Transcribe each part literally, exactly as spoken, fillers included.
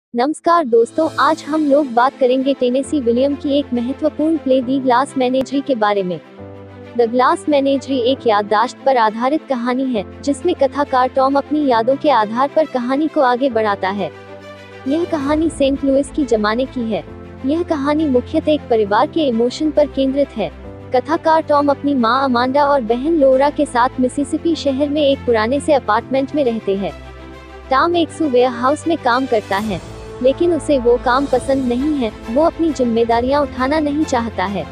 नमस्कार दोस्तों, आज हम लोग बात करेंगे टेनेसी विलियम की एक महत्वपूर्ण प्ले दी ग्लास मेनेजरी के बारे में। द ग्लास मेनेजरी एक याददाश्त पर आधारित कहानी है, जिसमें कथाकार टॉम अपनी यादों के आधार पर कहानी को आगे बढ़ाता है। यह कहानी सेंट लुइस की जमाने की है। यह कहानी मुख्यतः एक परिवार के इमोशन पर केंद्रित है। कथाकार टॉम अपनी माँ अमांडा और बहन लोरा के साथ मिसिसिपी शहर में एक पुराने से अपार्टमेंट में रहते हैं। टॉम एक सू वेयर हाउस में काम करता है, लेकिन उसे वो काम पसंद नहीं है। वो अपनी जिम्मेदारियां उठाना नहीं चाहता है।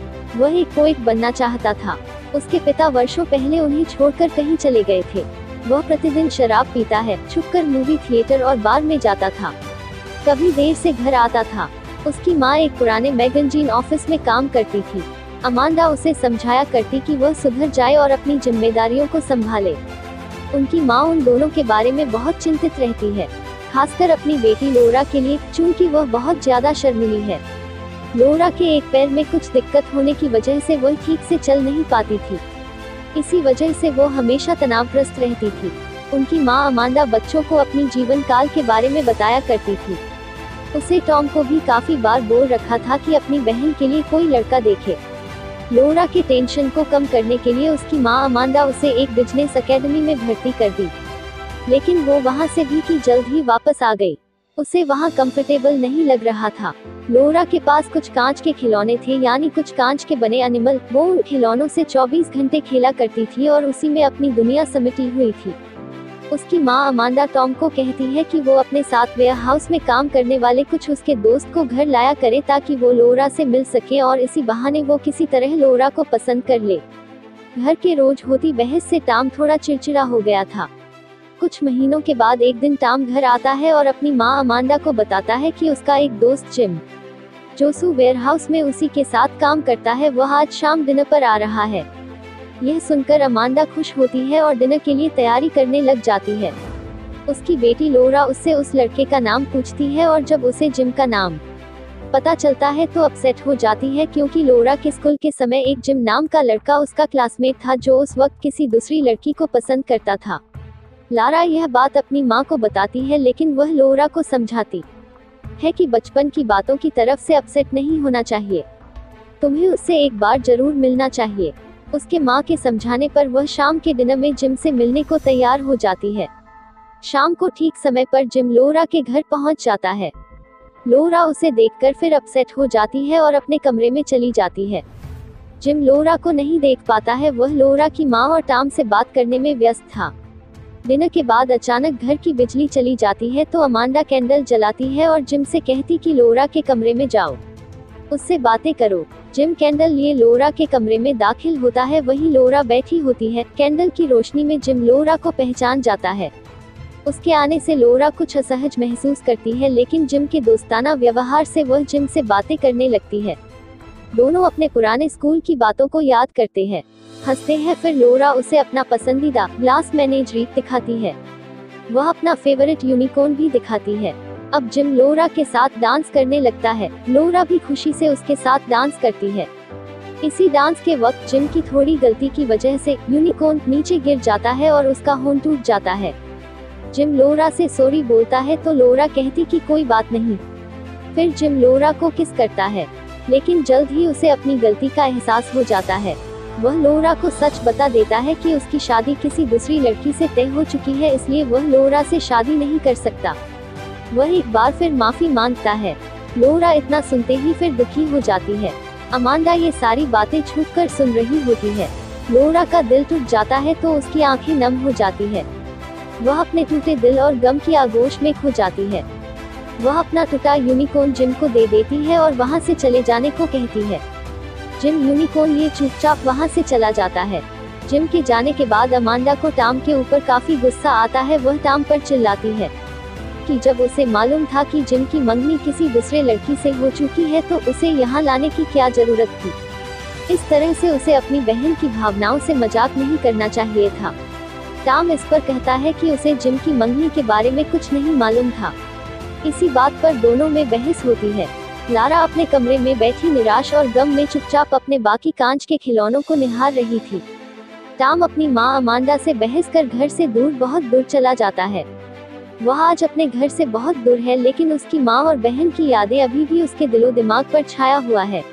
वह एक पोएट बनना चाहता था। उसके पिता वर्षों पहले उन्हें छोड़कर कहीं चले गए थे। वह प्रतिदिन शराब पीता है, छुपकर मूवी थिएटर और बार में जाता था। कभी देर से घर आता था। उसकी माँ एक पुराने मैगजीन ऑफिस में काम करती थी। अमांडा उसे समझाया करती कि वह सुधर जाए और अपनी जिम्मेदारियों को संभाले। उनकी माँ उन दोनों के बारे में बहुत चिंतित रहती है, खासकर अपनी बेटी लोरा के लिए, क्योंकि वह बहुत ज्यादा शर्मीली है। लोरा के एक पैर में कुछ दिक्कत होने की वजह से वह ठीक से चल नहीं पाती थी। इसी वजह से वो हमेशा तनावग्रस्त रहती थी। उनकी माँ अमांडा बच्चों को अपनी जीवन काल के बारे में बताया करती थी। उसे टॉम को भी काफी बार बोल रखा था कि अपनी बहन के लिए कोई लड़का देखे। लोरा के टेंशन को कम करने के लिए उसकी माँ अमांडा उसे एक बिजनेस एकेडमी में भर्ती कर दी, लेकिन वो वहाँ से भी की जल्द ही वापस आ गई। उसे वहाँ कंफर्टेबल नहीं लग रहा था। लोरा के पास कुछ कांच के खिलौने थे, यानी कुछ कांच के बने एनिमल। वो उन खिलौनों से चौबीस घंटे खेला करती थी और उसी में अपनी दुनिया समेटी हुई थी। उसकी माँ अमांडा टॉम को कहती है कि वो अपने साथ वेयर हाउस में काम करने वाले कुछ उसके दोस्त को घर लाया करे, ताकि वो लोरा से मिल सके और इसी बहाने वो किसी तरह लोरा को पसंद कर ले। घर के रोज होती बहस से टॉम थोड़ा चिड़चिड़ा हो गया था। कुछ महीनों के बाद एक दिन टॉम घर आता है और अपनी माँ अमांडा को बताता है कि उसका एक दोस्त जिम, जो सू वेयर हाउस में उसी के साथ काम करता है, वह आज शाम डिनर पर आ रहा है। यह सुनकर अमांडा खुश होती है और डिनर के लिए तैयारी करने लग जाती है। उसकी बेटी लोरा उससे उस लड़के का नाम पूछती है और जब उसे जिम का नाम पता चलता है तो अपसेट हो जाती है, क्योंकि लोरा के स्कूल के समय एक जिम नाम का लड़का उसका क्लासमेट था, जो उस वक्त किसी दूसरी लड़की को पसंद करता था। लारा यह बात अपनी माँ को बताती है, लेकिन वह लोरा को समझाती है कि बचपन की बातों की तरफ से अपसेट नहीं होना चाहिए। तुम्हें उससे एक बार जरूर मिलना चाहिए। उसके माँ के समझाने पर वह शाम के डिनर में जिम से मिलने को तैयार हो जाती है। शाम को ठीक समय पर जिम लोरा के घर पहुँच जाता है। लोरा उसे देखकर फिर अपसेट हो जाती है और अपने कमरे में चली जाती है। जिम लोरा को नहीं देख पाता है। वह लोरा की माँ और टॉम से बात करने में व्यस्त था। डिनर के बाद अचानक घर की बिजली चली जाती है, तो अमांडा कैंडल जलाती है और जिम से कहती कि लोरा के कमरे में जाओ, उससे बातें करो। जिम कैंडल लिए लोरा के कमरे में दाखिल होता है। वहीं लोरा बैठी होती है। कैंडल की रोशनी में जिम लोरा को पहचान जाता है। उसके आने से लोरा कुछ असहज महसूस करती है, लेकिन जिम के दोस्ताना व्यवहार से वह जिम से बातें करने लगती है। दोनों अपने पुराने स्कूल की बातों को याद करते हैं, हंसते हैं। फिर लोरा उसे अपना पसंदीदा ग्लास मेनेजरी दिखाती है। वह अपना फेवरेट यूनिकॉर्न भी दिखाती है। अब जिम लोरा के साथ डांस करने लगता है। लोरा भी खुशी से उसके साथ डांस करती है। इसी डांस के वक्त जिम की थोड़ी गलती की वजह से यूनिकॉर्न नीचे गिर जाता है और उसका होंठ टूट जाता है। जिम लोरा से सॉरी बोलता है, तो लोरा कहती कि कोई बात नहीं। फिर जिम लोरा को किस करता है, लेकिन जल्द ही उसे अपनी गलती का एहसास हो जाता है। वह लोरा को सच बता देता है कि उसकी शादी किसी दूसरी लड़की से तय हो चुकी है, इसलिए वह लोरा से शादी नहीं कर सकता। वह एक बार फिर माफी मांगता है। लोरा इतना सुनते ही फिर दुखी हो जाती है। अमांडा ये सारी बातें छुपकर सुन रही होती है। लोरा का दिल टूट जाता है, तो उसकी आंखें नम हो जाती है। वह अपने टूटे दिल और गम की आगोश में खो जाती है। वह अपना टूटा यूनिकॉर्न जिम को दे देती है और वहाँ से चले जाने को कहती है। जिम यूनिकॉर्न लिए चुपचाप वहाँ से चला जाता है। जिम के जाने के बाद अमांडा को टॉम के ऊपर काफी गुस्सा आता है। वह टॉम पर चिल्लाती है कि जब उसे मालूम था कि जिम की मंगनी किसी दूसरे लड़की से हो चुकी है, तो उसे यहाँ लाने की क्या जरूरत थी। इस तरह से उसे अपनी बहन की भावनाओं से मजाक नहीं करना चाहिए था। टॉम इस पर कहता है कि उसे जिम की मंगनी के बारे में कुछ नहीं मालूम था। इसी बात पर दोनों में बहस होती है। लारा अपने कमरे में बैठी निराश और गम में चुपचाप अपने बाकी कांच के खिलौनों को निहार रही थी। टॉम अपनी माँ अमांडा से बहस कर घर से दूर बहुत दूर चला जाता है। वह आज अपने घर से बहुत दूर है, लेकिन उसकी माँ और बहन की यादें अभी भी उसके दिलो दिमाग पर छाया हुआ है।